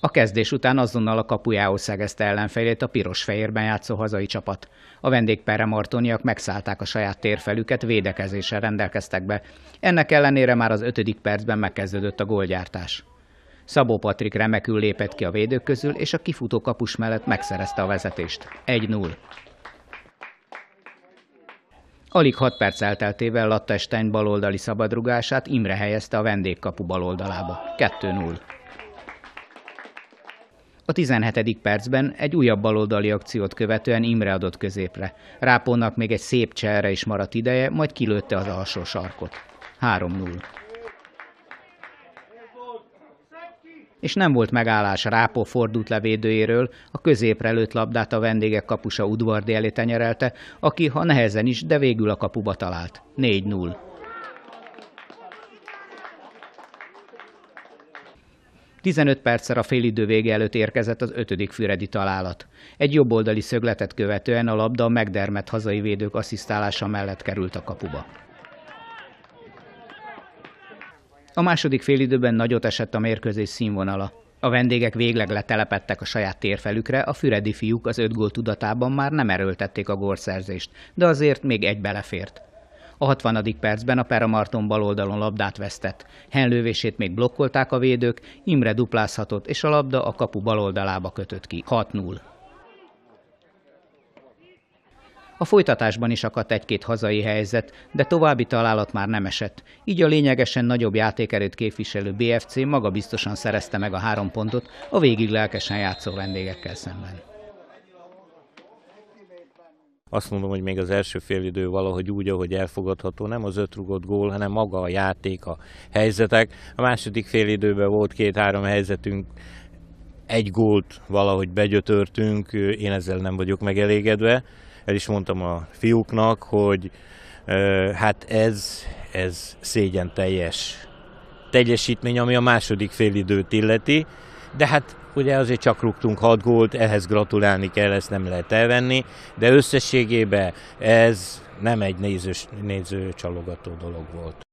A kezdés után azonnal a kapujához szegezte ellenfélét a piros-fehérben játszó hazai csapat. A vendégperemartoniak megszállták a saját térfelüket, védekezéssel rendelkeztek be. Ennek ellenére már az 5. percben megkezdődött a gólgyártás. Szabó Patrik remekül lépett ki a védők közül, és a kifutó kapus mellett megszerezte a vezetést. 1-0. Alig 6 perc elteltével Latta Stein baloldali szabadrugását Imre helyezte a vendégkapu baloldalába. 2-0. A 17. percben egy újabb baloldali akciót követően Imre adott középre. Rápónak még egy szép cselre is maradt ideje, majd kilőtte az alsó sarkot. 3-0. És nem volt megállás, Rápó fordult le védőjéről, a középre lőtt labdát a vendégek kapusa Udvardi elé tenyerelte, aki ha nehezen is, de végül a kapuba talált. 4-0. 15 perccel a félidő vége előtt érkezett az 5. füredi találat. Egy jobboldali szögletet követően a labda a megdermedt hazai védők asszisztálása mellett került a kapuba. A második félidőben nagyot esett a mérkőzés színvonala. A vendégek végleg letelepedtek a saját térfelükre, a füredi fiúk az 5 gól tudatában már nem erőltették a gólszerzést, de azért még egy belefért. A 60. percben a Peramarton baloldalon labdát vesztett. Henlővését még blokkolták a védők, Imre duplázhatott, és a labda a kapu baloldalába kötött ki. 6-0. A folytatásban is akadt egy-két hazai helyzet, de további találat már nem esett. Így a lényegesen nagyobb játékerőt képviselő BFC magabiztosan szerezte meg a 3 pontot a végig lelkesen játszó vendégekkel szemben. Azt mondom, hogy még az első félidő valahogy úgy, ahogy elfogadható, nem az 5 rugott gól, hanem maga a játék, a helyzetek. A második félidőben volt 2-3 helyzetünk, 1 gólt valahogy begyötörtünk, én ezzel nem vagyok megelégedve. El is mondtam a fiúknak, hogy hát ez szégyen teljes teljesítmény, ami a második félidőt illeti, de hát ugye azért csak rúgtunk 6 gólt, ehhez gratulálni kell, ezt nem lehet elvenni, de összességében ez nem egy nézőcsalogató dolog volt.